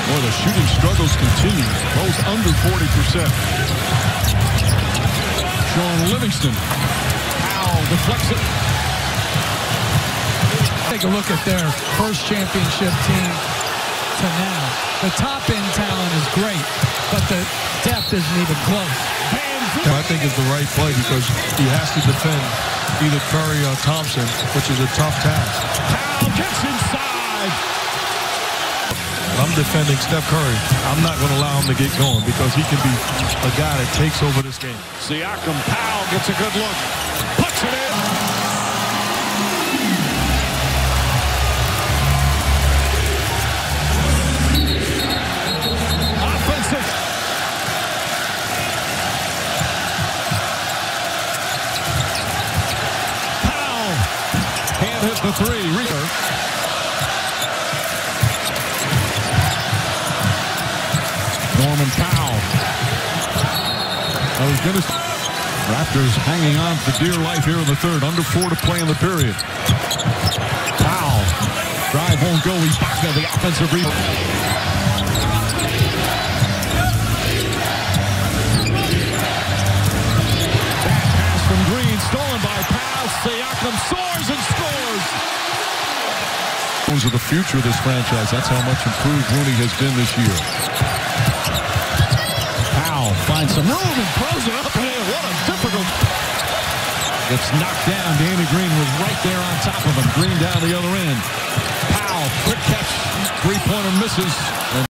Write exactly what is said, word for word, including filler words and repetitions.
Boy, the shooting struggles continue. Both under forty percent. Sean Livingston. Powell deflects it. Take a look at their first championship team to now. The top end talent is great, but the depth isn't even close. I think it's the right play because he has to defend either Curry or Thompson, which is a tough task. Powell gets inside. I'm defending Steph Curry. I'm not going to allow him to get going because he can be a guy that takes over this game. Siakam, Powell gets a good look. Puts it in. Offensive. Powell can't hit the three. Reader. Norman Powell. I was going to... Raptors hanging on for dear life here in the third. Under four to play in the period. Powell. Drive won't go. Ibaka, the offensive rebound. Back pass from Green. Stolen by Powell. Siakam soars and scores. Of the future of this franchise. That's how much improved Rooney has been this year. Powell finds some room and throws it up and in. What a difficult. Gets knocked down. Danny Green was right there on top of him. Green down the other end. Powell, quick catch. Three-pointer misses.